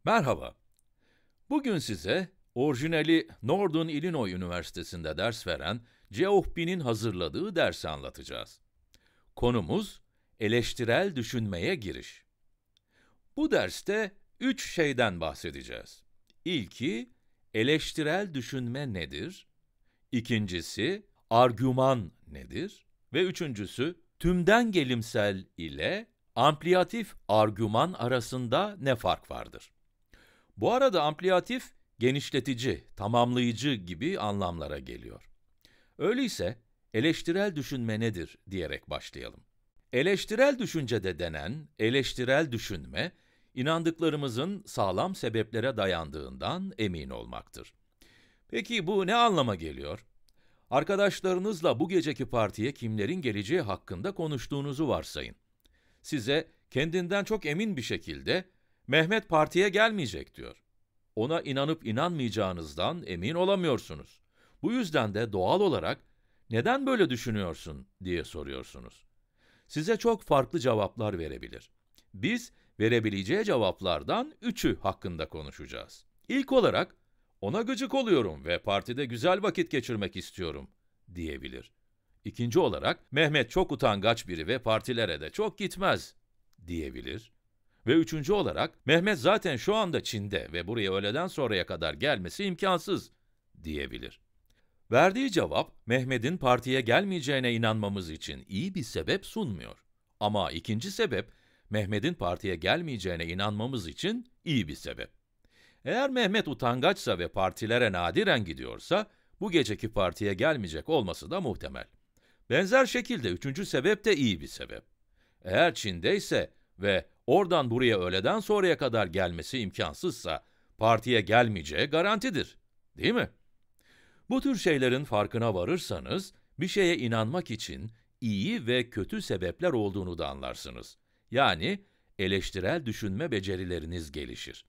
Merhaba. Bugün size orijinali Northern Illinois Üniversitesi'nde ders veren Geoff Bin'in hazırladığı dersi anlatacağız. Konumuz, eleştirel düşünmeye giriş. Bu derste 3 şeyden bahsedeceğiz. İlki, eleştirel düşünme nedir? İkincisi, argüman nedir? Ve üçüncüsü, tümden gelimsel ile ampliyatif argüman arasında ne fark vardır? Bu arada ampliyatif, genişletici, tamamlayıcı gibi anlamlara geliyor. Öyleyse, eleştirel düşünme nedir diyerek başlayalım. Eleştirel düşüncede denen, eleştirel düşünme, inandıklarımızın sağlam sebeplere dayandığından emin olmaktır. Peki bu ne anlama geliyor? Arkadaşlarınızla bu geceki partiye kimlerin geleceği hakkında konuştuğunuzu varsayın. Size kendinden çok emin bir şekilde, Mehmet partiye gelmeyecek diyor. Ona inanıp inanmayacağınızdan emin olamıyorsunuz. Bu yüzden de doğal olarak, neden böyle düşünüyorsun diye soruyorsunuz. Size çok farklı cevaplar verebilir. Biz, verebileceği cevaplardan 3'ü hakkında konuşacağız. İlk olarak, ona gıcık oluyorum ve partide güzel vakit geçirmek istiyorum diyebilir. İkinci olarak, Mehmet çok utangaç biri ve partilere de çok gitmez diyebilir. Ve üçüncü olarak, Mehmet zaten şu anda Çin'de ve buraya öğleden sonraya kadar gelmesi imkansız diyebilir. Verdiği cevap, Mehmet'in partiye gelmeyeceğine inanmamız için iyi bir sebep sunmuyor. Ama ikinci sebep, Mehmet'in partiye gelmeyeceğine inanmamız için iyi bir sebep. Eğer Mehmet utangaçsa ve partilere nadiren gidiyorsa, bu geceki partiye gelmeyecek olması da muhtemel. Benzer şekilde üçüncü sebep de iyi bir sebep. Eğer Çin'deyse ve oradan buraya öğleden sonraya kadar gelmesi imkansızsa, partiye gelmeyeceği garantidir, değil mi? Bu tür şeylerin farkına varırsanız, bir şeye inanmak için iyi ve kötü sebepler olduğunu da anlarsınız. Yani, eleştirel düşünme becerileriniz gelişir.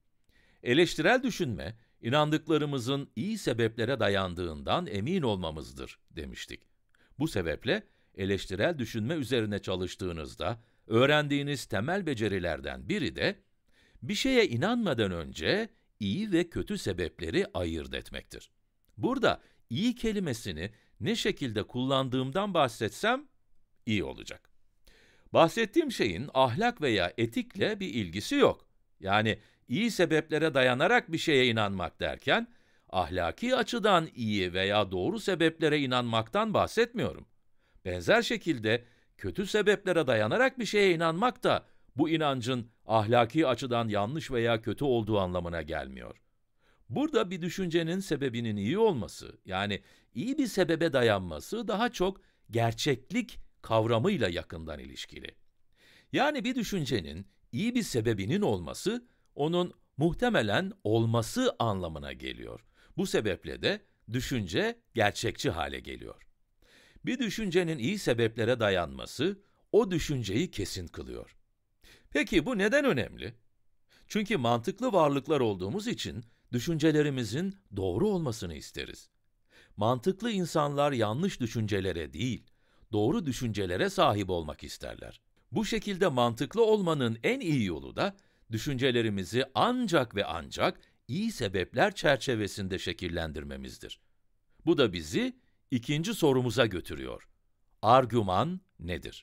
Eleştirel düşünme, inandıklarımızın iyi sebeplere dayandığından emin olmamızdır, demiştik. Bu sebeple, eleştirel düşünme üzerine çalıştığınızda, öğrendiğiniz temel becerilerden biri de, bir şeye inanmadan önce iyi ve kötü sebepleri ayırt etmektir. Burada iyi kelimesini ne şekilde kullandığımdan bahsetsem iyi olacak. Bahsettiğim şeyin ahlak veya etikle bir ilgisi yok. Yani iyi sebeplere dayanarak bir şeye inanmak derken, ahlaki açıdan iyi veya doğru sebeplere inanmaktan bahsetmiyorum. Benzer şekilde, kötü sebeplere dayanarak bir şeye inanmak da, bu inancın ahlaki açıdan yanlış veya kötü olduğu anlamına gelmiyor. Burada bir düşüncenin sebebinin iyi olması, yani iyi bir sebebe dayanması daha çok gerçeklik kavramıyla yakından ilişkili. Yani bir düşüncenin iyi bir sebebinin olması, onun muhtemelen olması anlamına geliyor. Bu sebeple de düşünce gerçekçi hale geliyor. Bir düşüncenin iyi sebeplere dayanması, o düşünceyi kesin kılıyor. Peki bu neden önemli? Çünkü mantıklı varlıklar olduğumuz için, düşüncelerimizin doğru olmasını isteriz. Mantıklı insanlar yanlış düşüncelere değil, doğru düşüncelere sahip olmak isterler. Bu şekilde mantıklı olmanın en iyi yolu da, düşüncelerimizi ancak ve ancak iyi sebepler çerçevesinde şekillendirmemizdir. Bu da bizi ikinci sorumuza götürüyor. Argüman nedir?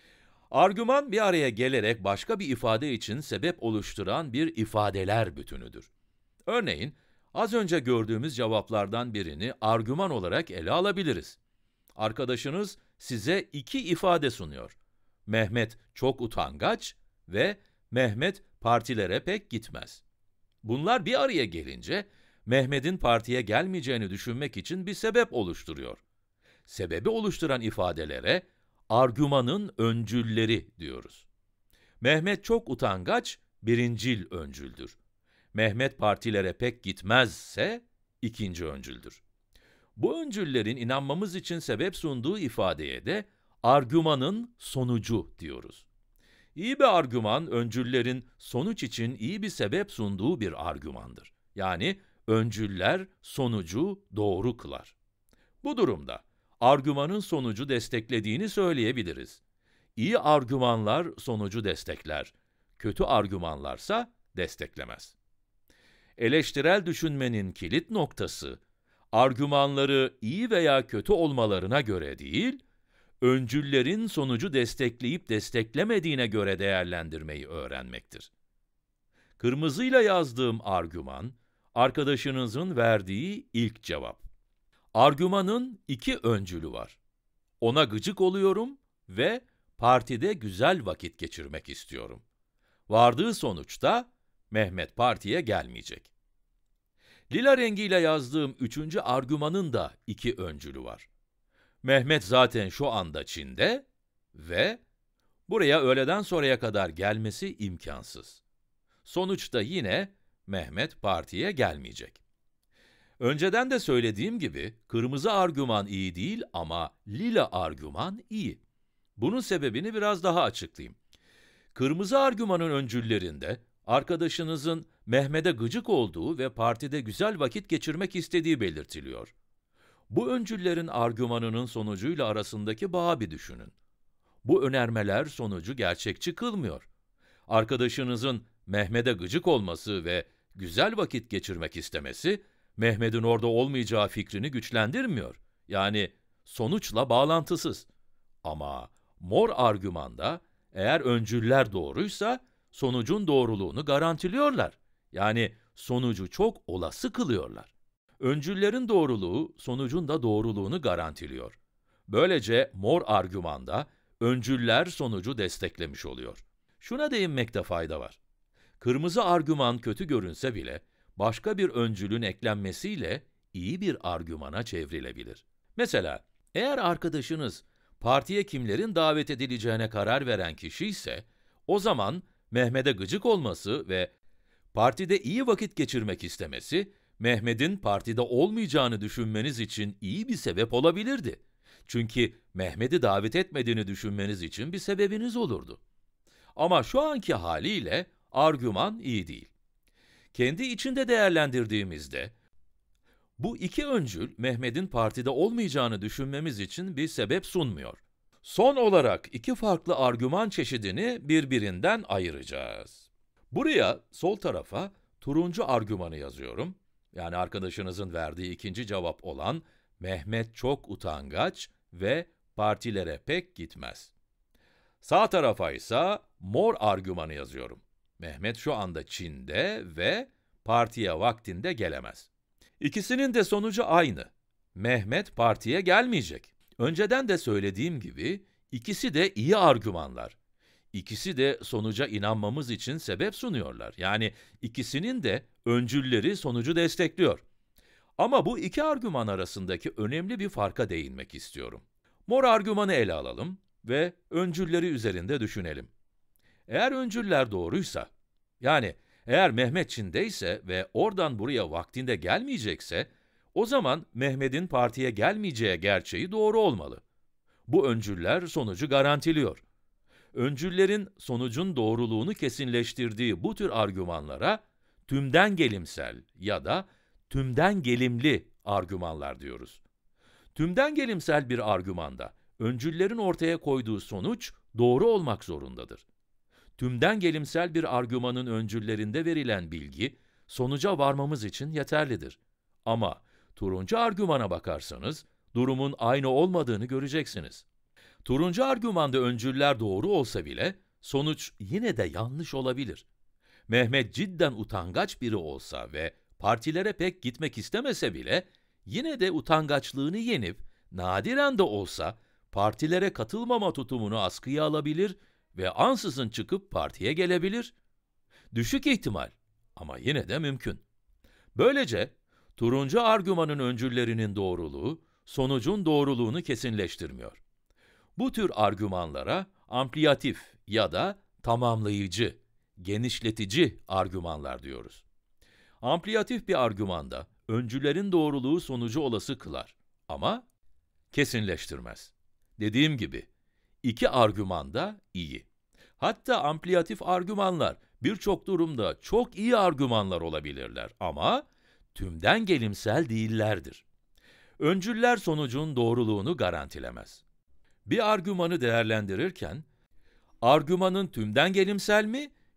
Argüman bir araya gelerek başka bir ifade için sebep oluşturan bir ifadeler bütünüdür. Örneğin, az önce gördüğümüz cevaplardan birini argüman olarak ele alabiliriz. Arkadaşınız size iki ifade sunuyor. Mehmet çok utangaç ve Mehmet partilere pek gitmez. Bunlar bir araya gelince, Mehmet'in partiye gelmeyeceğini düşünmek için bir sebep oluşturuyor. Sebebi oluşturan ifadelere, argümanın öncülleri diyoruz. Mehmet çok utangaç, birincil öncüldür. Mehmet partilere pek gitmezse, ikinci öncüldür. Bu öncüllerin inanmamız için sebep sunduğu ifadeye de, argümanın sonucu diyoruz. İyi bir argüman, öncüllerin sonuç için iyi bir sebep sunduğu bir argümandır. Yani, öncüller sonucu doğru kılar. Bu durumda, argümanın sonucu desteklediğini söyleyebiliriz. İyi argümanlar sonucu destekler, kötü argümanlarsa desteklemez. Eleştirel düşünmenin kilit noktası, argümanları iyi veya kötü olmalarına göre değil, öncüllerin sonucu destekleyip desteklemediğine göre değerlendirmeyi öğrenmektir. Kırmızıyla yazdığım argüman, arkadaşınızın verdiği ilk cevap. Argümanın iki öncülü var. Ona gıcık oluyorum ve partide güzel vakit geçirmek istiyorum. Vardığı sonuçta Mehmet partiye gelmeyecek. Lila rengiyle yazdığım üçüncü argümanın da iki öncülü var. Mehmet zaten şu anda Çin'de ve buraya öğleden sonraya kadar gelmesi imkansız. Sonuçta yine Mehmet partiye gelmeyecek. Önceden de söylediğim gibi kırmızı argüman iyi değil ama lila argüman iyi. Bunun sebebini biraz daha açıklayayım. Kırmızı argümanın öncüllerinde arkadaşınızın Mehmet'e gıcık olduğu ve partide güzel vakit geçirmek istediği belirtiliyor. Bu öncüllerin argümanının sonucuyla arasındaki bağı bir düşünün. Bu önermeler sonucu gerçekçi kılmıyor. Arkadaşınızın Mehmet'e gıcık olması ve güzel vakit geçirmek istemesi, Mehmet'in orada olmayacağı fikrini güçlendirmiyor. Yani sonuçla bağlantısız. Ama mor argümanda eğer öncüller doğruysa sonucun doğruluğunu garantiliyorlar. Yani sonucu çok olası kılıyorlar. Öncüllerin doğruluğu sonucun da doğruluğunu garantiliyor. Böylece mor argümanda öncüller sonucu desteklemiş oluyor. Şuna değinmekte fayda var. Kırmızı argüman kötü görünse bile başka bir öncülün eklenmesiyle iyi bir argümana çevrilebilir. Mesela eğer arkadaşınız partiye kimlerin davet edileceğine karar veren kişi ise o zaman Mehmet'e gıcık olması ve partide iyi vakit geçirmek istemesi Mehmet'in partide olmayacağını düşünmeniz için iyi bir sebep olabilirdi. Çünkü Mehmet'i davet etmediğini düşünmeniz için bir sebebiniz olurdu. Ama şu anki haliyle argüman iyi değil. Kendi içinde değerlendirdiğimizde, bu iki öncül Mehmet'in partide olmayacağını düşünmemiz için bir sebep sunmuyor. Son olarak iki farklı argüman çeşidini birbirinden ayıracağız. Buraya, sol tarafa turuncu argümanı yazıyorum. Yani arkadaşınızın verdiği ikinci cevap olan Mehmet çok utangaç ve partilere pek gitmez. Sağ tarafa ise mor argümanı yazıyorum. Mehmet şu anda Çin'de ve partiye vaktinde gelemez. İkisinin de sonucu aynı. Mehmet partiye gelmeyecek. Önceden de söylediğim gibi ikisi de iyi argümanlar. İkisi de sonuca inanmamız için sebep sunuyorlar. Yani ikisinin de öncülleri sonucu destekliyor. Ama bu iki argüman arasındaki önemli bir farka değinmek istiyorum. Mor argümanı ele alalım ve öncülleri üzerinde düşünelim. Eğer öncüller doğruysa, yani eğer Mehmet Çin'deyse ve oradan buraya vaktinde gelmeyecekse, o zaman Mehmet'in partiye gelmeyeceği gerçeği doğru olmalı. Bu öncüller sonucu garantiliyor. Öncüllerin sonucun doğruluğunu kesinleştirdiği bu tür argümanlara tümden gelimsel ya da tümden gelimli argümanlar diyoruz. Tümden gelimsel bir argümanda öncüllerin ortaya koyduğu sonuç doğru olmak zorundadır. Tümden gelimsel bir argümanın öncüllerinde verilen bilgi sonuca varmamız için yeterlidir. Ama turuncu argümana bakarsanız durumun aynı olmadığını göreceksiniz. Turuncu argümanda öncüller doğru olsa bile sonuç yine de yanlış olabilir. Mehmet cidden utangaç biri olsa ve partilere pek gitmek istemese bile yine de utangaçlığını yenip nadiren de olsa partilere katılmama tutumunu askıya alabilir ve ansızın çıkıp partiye gelebilir. Düşük ihtimal ama yine de mümkün. Böylece turuncu argümanın öncüllerinin doğruluğu sonucun doğruluğunu kesinleştirmiyor. Bu tür argümanlara ampliyatif ya da tamamlayıcı, genişletici argümanlar diyoruz. Ampliyatif bir argümanda öncülerin doğruluğu sonucu olası kılar ama kesinleştirmez. Dediğim gibi, iki argüman da iyi. Hatta ampliyatif argümanlar birçok durumda çok iyi argümanlar olabilirler ama tümden gelimsel değillerdir. Öncüller sonucun doğruluğunu garantilemez. Bir argümanı değerlendirirken, argümanın tümden gelimsel mi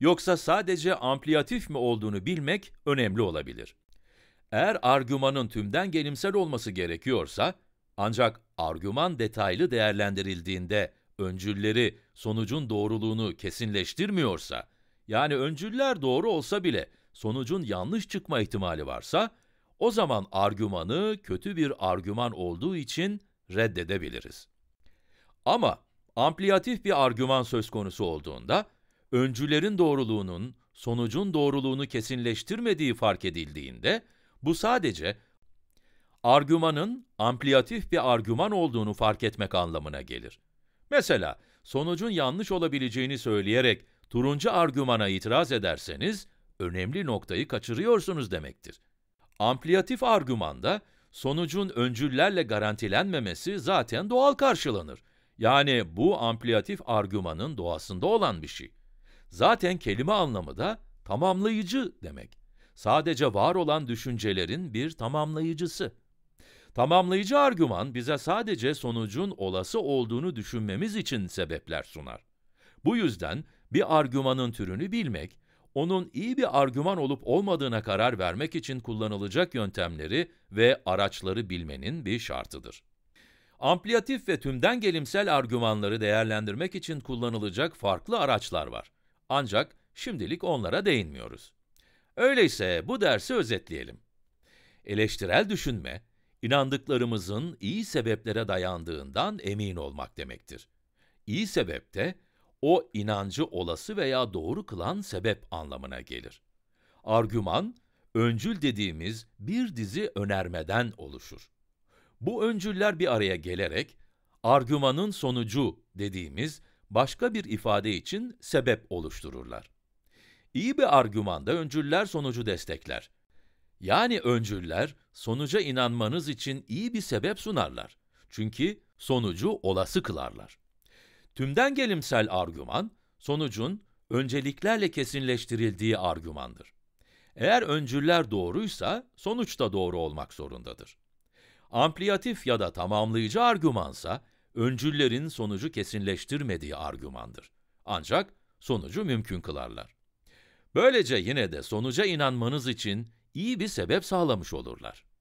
yoksa sadece ampliyatif mi olduğunu bilmek önemli olabilir. Eğer argümanın tümden gelimsel olması gerekiyorsa, ancak argüman detaylı değerlendirildiğinde öncülleri sonucun doğruluğunu kesinleştirmiyorsa, yani öncüller doğru olsa bile sonucun yanlış çıkma ihtimali varsa, o zaman argümanı kötü bir argüman olduğu için reddedebiliriz. Ama ampliyatif bir argüman söz konusu olduğunda, öncülerin doğruluğunun sonucun doğruluğunu kesinleştirmediği fark edildiğinde, bu sadece argümanın ampliyatif bir argüman olduğunu fark etmek anlamına gelir. Mesela, sonucun yanlış olabileceğini söyleyerek turuncu argümana itiraz ederseniz, önemli noktayı kaçırıyorsunuz demektir. Ampliyatif argümanda, sonucun öncüllerle garantilenmemesi zaten doğal karşılanır. Yani bu ampliyatif argümanın doğasında olan bir şey. Zaten kelime anlamı da tamamlayıcı demek. Sadece var olan düşüncelerin bir tamamlayıcısı. Tamamlayıcı argüman bize sadece sonucun olası olduğunu düşünmemiz için sebepler sunar. Bu yüzden bir argümanın türünü bilmek, onun iyi bir argüman olup olmadığına karar vermek için kullanılacak yöntemleri ve araçları bilmenin bir şartıdır. Ampliyatif ve tümden gelimsel argümanları değerlendirmek için kullanılacak farklı araçlar var. Ancak şimdilik onlara değinmiyoruz. Öyleyse bu dersi özetleyelim. Eleştirel düşünme, inandıklarımızın iyi sebeplere dayandığından emin olmak demektir. İyi sebep de, o inancı olası veya doğru kılan sebep anlamına gelir. Argüman, öncül dediğimiz bir dizi önermeden oluşur. Bu öncüller bir araya gelerek, argümanın sonucu dediğimiz başka bir ifade için sebep oluştururlar. İyi bir argümanda öncüller sonucu destekler. Yani öncüller, sonuca inanmanız için iyi bir sebep sunarlar. Çünkü sonucu olası kılarlar. Tümden gelimsel argüman, sonucun önceliklerle kesinleştirildiği argümandır. Eğer öncüller doğruysa, sonuç da doğru olmak zorundadır. Ampliyatif ya da tamamlayıcı argümansa, öncüllerin sonucu kesinleştirmediği argümandır. Ancak sonucu mümkün kılarlar. Böylece yine de sonuca inanmanız için iyi bir sebep sağlamış olurlar.